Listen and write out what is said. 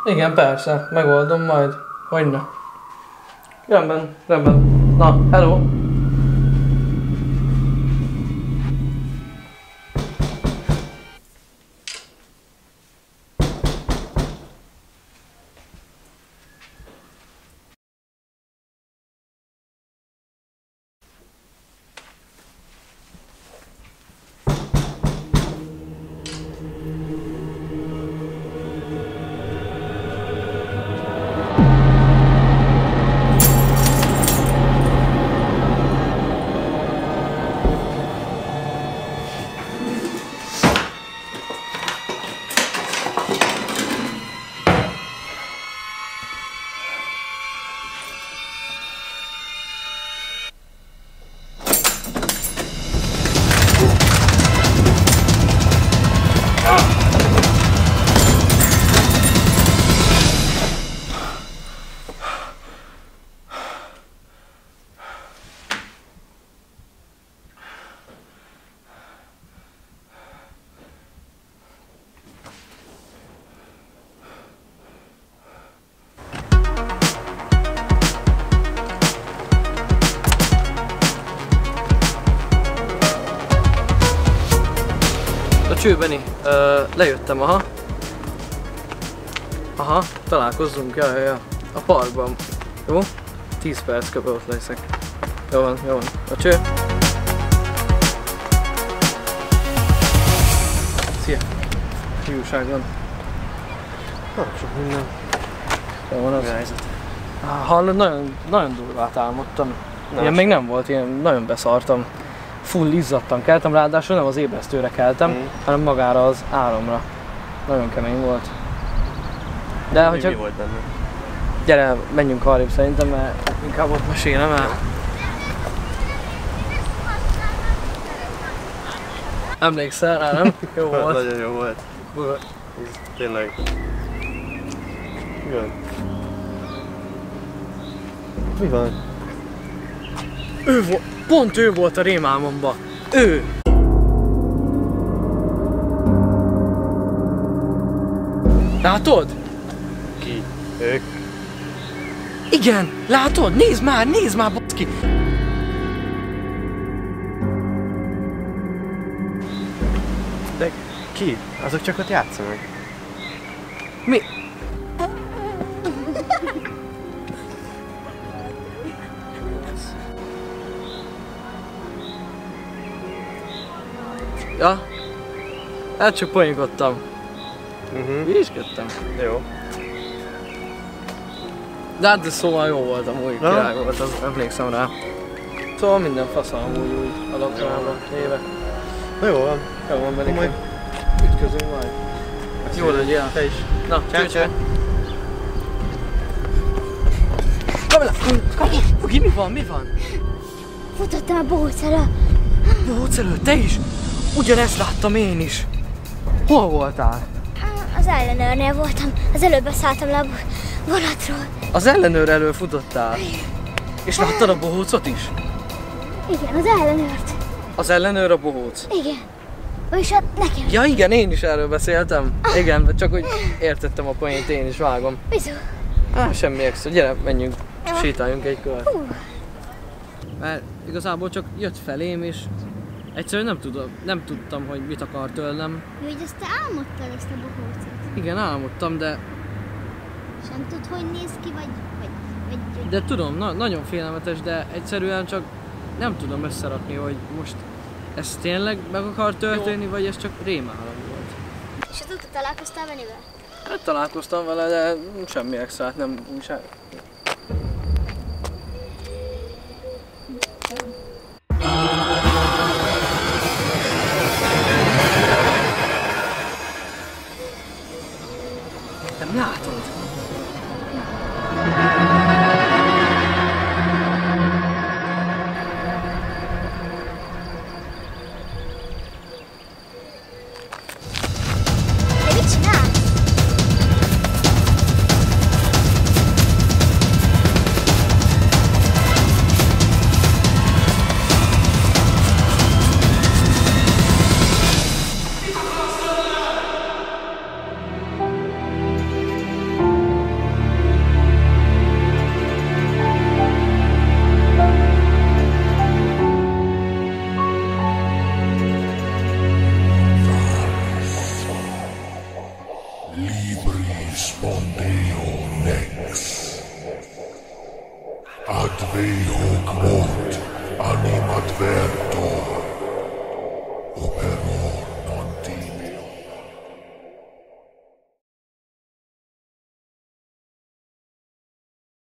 Igen, persze, megoldom majd. Hogyne. Rendben, rendben. Na, hello. Csőbeni, lejöttem, aha, találkozzunk, ja, a parkban, jó? 10 perc kb. Ott leszek. Jó van, a cső. Szia! Hiúság van. Sok minden. Jó van az. Hallod, nagyon durvát álmodtam. Ilyen még nem volt, ilyen nagyon beszartam. Full izzadtan keltem, ráadásul nem az ébresztőre keltem, hanem magára az áramra. Nagyon kemény volt. De hogyha... Mi volt benne? Gyere, menjünk arrébb szerintem, mert inkább ott mesélem el. Emlékszel rá, nem? Jó volt. Nagyon jó volt. Tényleg. Igen. Mi van? Ő volt, pont ő volt a rémálmomban. Ő! Látod? Ki? Ők? Igen, látod? Nézd már, baszki! De ki? Azok csak ott játszanak. Mi? Ja, hát csak poénkodtam. Hülyéskedtem. Jó. De hát ez szóval jó volt amúgy, király volt, az emlékszem rá. Szóval minden faszal amúgy úgy alapjában éve. Na jó van. Jó van, Benikő. Majd ütközünk majd. Jó legyél. Te is. Na, cső. Kamila! Ugi, mi van? Futottam a bohóc elől. Bohóc elől, te is? Ugyanezt láttam én is. Hol voltál? Az ellenőrnél voltam. Az előbb beszálltam le a vonatról. Az ellenőr elől futottál? És láttad a bohócot is? Igen, az ellenőrt. Az ellenőr a bohóc? Igen. Vagyis hát nekem. Ja igen, én is erről beszéltem. Igen, csak hogy értettem a poént, én is vágom. Bizony. Semmi extra. Gyere, menjünk, sétáljunk egy kört. Mert igazából csak jött felém, és egyszerűen nem tudtam, hogy mit akar tőlem. Hogy ezt te álmodtad, ezt a bohócot? Igen, álmodtam, de... Sem tudod, hogy néz ki, vagy... De tudom, nagyon félelmetes, de egyszerűen csak nem tudom összerakni, hogy most ez tényleg meg akar történni, vagy ez csak rémálom volt. És azóta találkoztál Benivel? Hát találkoztam vele, de semmi extrát nem... Nem látod? De mit csinálsz? Libri spondeo nex. Adve hoc mort animadvertor.